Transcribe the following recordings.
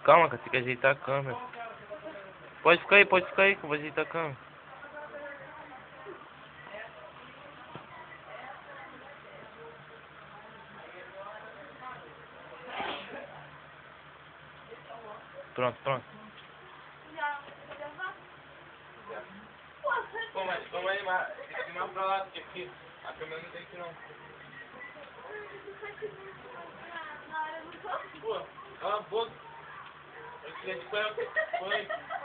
Calma, cara, tem que ajeitar a câmera. Pode ficar aí que eu vou ajeitar a câmera. Pronto. Pô, mas calma aí, mas tem que ir mais pra lá, porque aqui a câmera não tem que não. Pô, cala a boca. Eu queria te põe.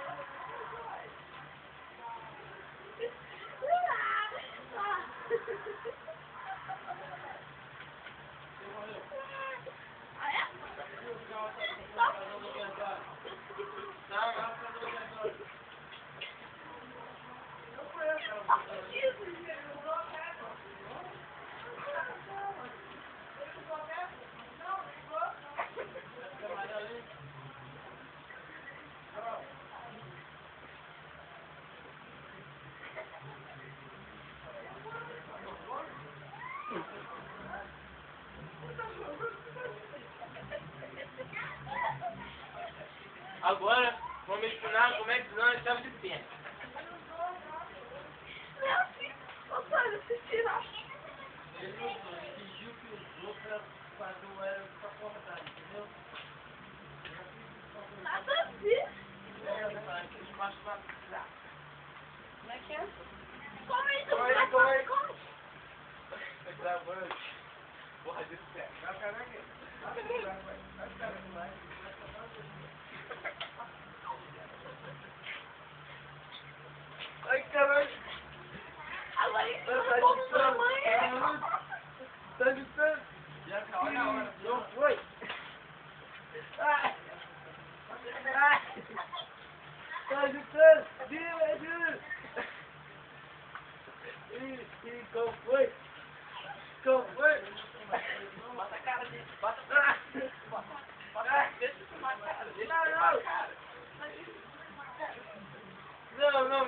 Agora, vamos ensinar como é que não é chave de pena. Você tira. Ele fingiu que usou pra fazer o aéreo pra acordar, entendeu? Nada a ver. Como é que é? Como é isso? Calma aí. Como? Tá gravando. Porra, desse pé. Vai, caraca. Ai, caralho. Agora isso é como mamãe. Tá agitando. Já acabou na hora. Não foi. Ai. Tá agitando. Diga. Ih, qual foi? Bota a cara dele. Bota a cara dele. Deixa eu filmar a cara dele. Não.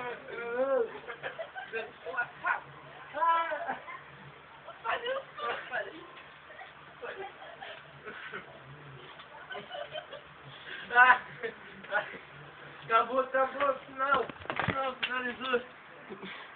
Acabou, final. Finalizou.